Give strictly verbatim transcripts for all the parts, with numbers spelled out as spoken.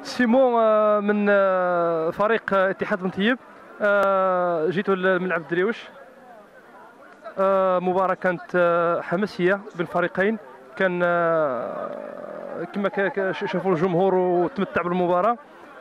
سيمون آه، من آه، فريق آه، اتحاد بن طيب. آه، جيت لملعب الدريوش. آه، مباراة كانت آه، حماسية بين الفريقين. كان آه، كما ك- ك- شافوا الجمهور وتمتع بالمباراة.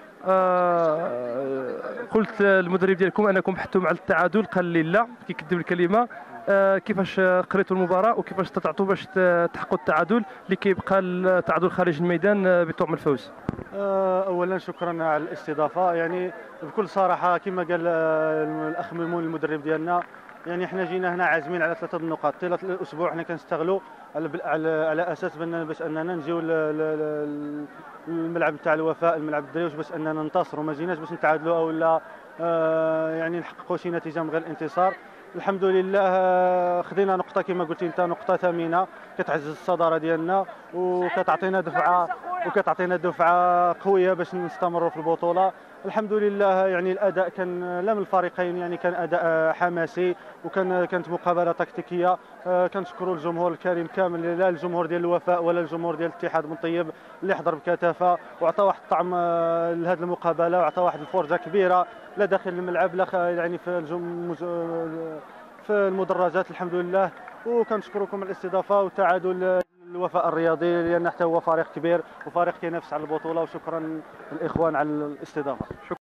آه، قلت للمدرب ديالكم انكم حتوا مع التعادل، قال لي لا، كيكذب الكلمه. آه، كيفاش قريتوا المباراه وكيفاش استطعتوا باش ت- تحققوا التعادل لكي يبقى التعادل خارج الميدان آه، بطعم الفوز؟ آه، اولا شكرا على الاستضافه. يعني بكل صراحه كما قال آه، الاخ ميمون المدرب ديالنا، يعني احنا جينا هنا عازمين على ثلاثه النقاط طيله الاسبوع. حنا كنستغلوا على على, على اساس بان باش اننا نجيو للملعب تاع الوفاء، الملعب الدريوش، باش اننا ننتصروا. ما جيناش باش نتعادلوا او لا آه، يعني نحققوا شي نتيجه من غير الانتصار. الحمد لله آه، خدينا نقطه كما قلتي انت، نقطه ثمينه كتعزز الصداره ديالنا وكتعطينا دفعه وكتعطينا دفعه قويه باش نستمروا في البطوله. الحمد لله يعني الاداء كان لا من الفريقين، يعني كان اداء حماسي وكان كانت مقابله تكتيكيه. آه، كنشكروا الجمهور الكريم كامل، لا الجمهور ديال الوفاء ولا الجمهور ديال الاتحاد بن طيب، اللي حضر بكثافه وعطى واحد الطعم آه، لهذه المقابله، وعطى واحد الفرجه كبيره لا داخل الملعب لا خ- يعني في الجم... في المدرجات. الحمد لله. وكنشكركم على الاستضافه والتعادل. الوفاء الرياضي لان حتى هو فريق كبير وفريق كينافس على البطوله، وشكرا للاخوان على الاستضافه.